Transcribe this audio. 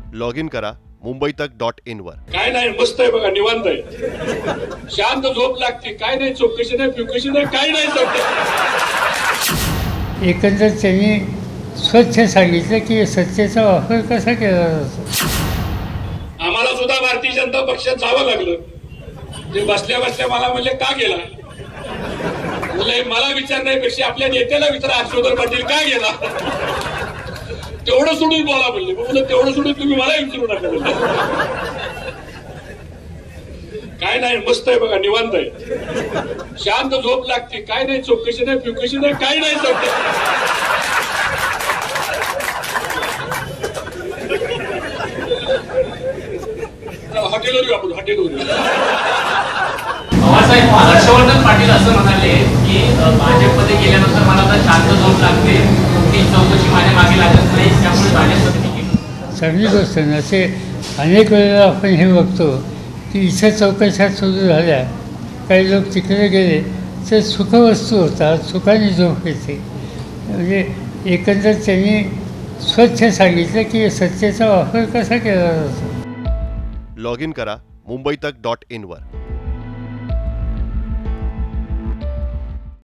Log in करा मुंबईतक.in वर। काय नाही, मस्त आहे बघा, निवांत आहे, शांत झोप लागते, काय नाही चौकशी नाही चौकशी नाही, काय नाही चौकशी। एकंदर त्यांनी स्वच्छ सांगितलं की सत्तेचा वापर कसा केला जातो। आम्हाला सुद्धा भारतीय जनता पक्षात जावं लागलं। ते बसल्या बसल्या मला म्हणले का गेला, मला विचारण्यापेक्षा आपल्या नेत्याला विचारा, हर्षवर्धन पाटील का गेला, तेवढं सोडून बोला म्हणले। तेवढं सोडून तुम्ही मला विचारू नका म्हणले। काय नाही, मस्त आहे बघा, निवांत आहे, शांत झोप लागते, काय नाही चौकशी नाही चौकशी नाही, काय नाही चौकशी। हॉटेलवर आपण हॉटेलवर साहेब, हर्षवर्धन पाटील असं म्हणाले की भाजपमध्ये गेल्यानंतर मला आता शांत झोप लागते, ती चौकशी माझ्या मागे लागत नाही, त्यामुळे भाजपमध्ये गेलो। चांगली गोष्ट आहे। असे अनेक वेळेला आपण हे बघतो की इथं चौकशा सुरू झाल्या, काही लोक तिकडे गेले तर सुखवस्तू होतात, सुखाने झोप येते। म्हणजे एकंदर त्यांनी स्वच्छ सांगितलं की सत्तेचा वापर कसा केला जातो। लॉग इन करा मुंबईतक.in वर।